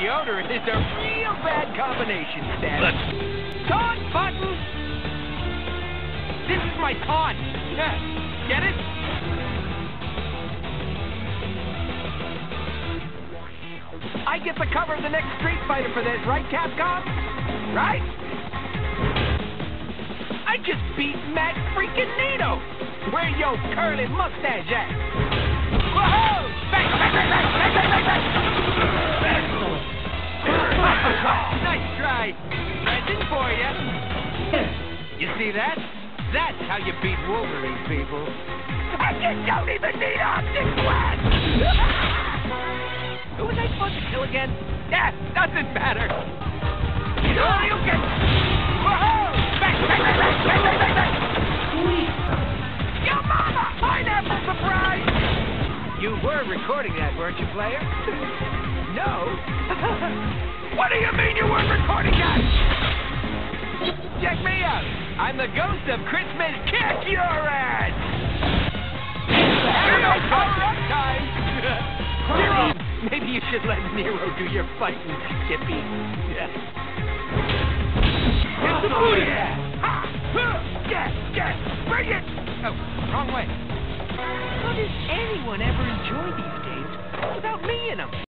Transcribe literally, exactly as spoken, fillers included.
deodorant is a real bad combination, Stan. Let's... Taunt button! This is my taunt. Yeah. Get it? I get the cover of the next Street Fighter for this, right, Capcom? Right? I just beat Matt freaking Nito! Where your curly mustache at? Whoa! Back, back, back, back, back, back, back, back! Excellent! Nice try. Present for you. You see that? That's how you beat Wolverine, people. And you don't even need optic flash! Who was I supposed to kill again? Yeah, doesn't matter. Oh, you can... Whoa! Back, back, back, back, back, back, back, back! Your mama! Pineapple surprise! You were recording that, weren't you, player? No? What do you mean you weren't recording that? Check me out. I'm the ghost of Christmas. Kick your ass! Hero power-up time! Maybe, maybe you should let Nero do your fighting, Skippy. Yeah. It's the booty! Yes, yes, bring it! Oh, wrong way. How does anyone ever enjoy these games without me in them?